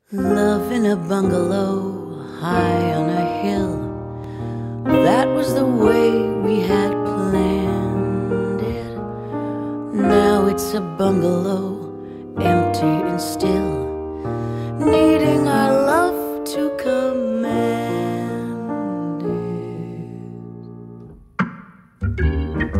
Love in a bungalow high on a hill. That was the way we had planned it. Now it's a bungalow, empty and still, needing our love to command it.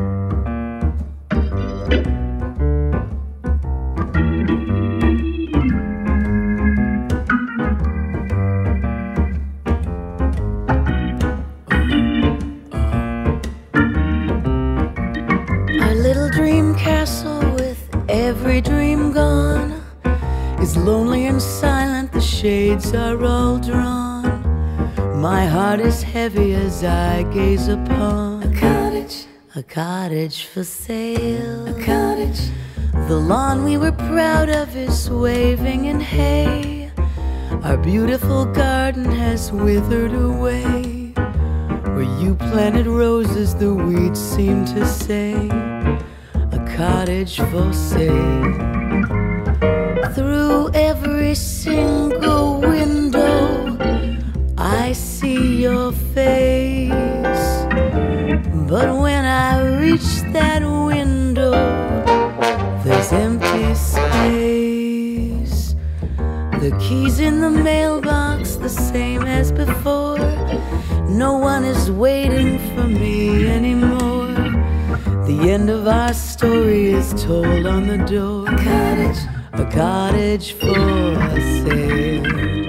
Dream castle with every dream gone is lonely and silent, the shades are all drawn. My heart is heavy as I gaze upon a cottage for sale. A cottage. The lawn we were proud of is waving in hay. Our beautiful garden has withered away. Where you planted roses, the weeds seem to say, cottage for sale. Through every single window I see your face, but when I reach that window there's empty space. The keys in the mailbox the same as before. No one is waiting for me anymore. The end of our story is told on the door. A cottage for sale.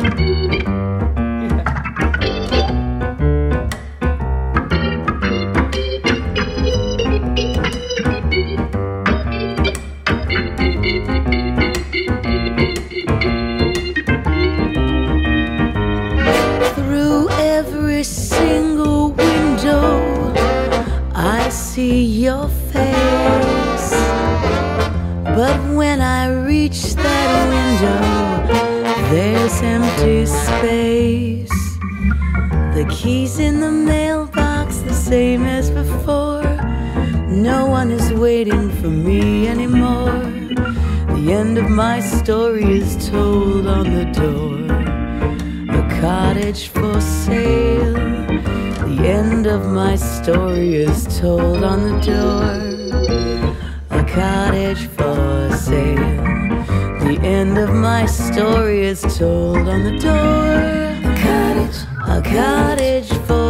Through every single window I see your face, but when I reach that window there's empty space. The keys in the mailbox the same as before. No one is waiting for me anymore. The end of my story is told on the door. A cottage for sale. The end of my story is told on the door. A cottage for sale. The end of my story is told on the door. A cottage for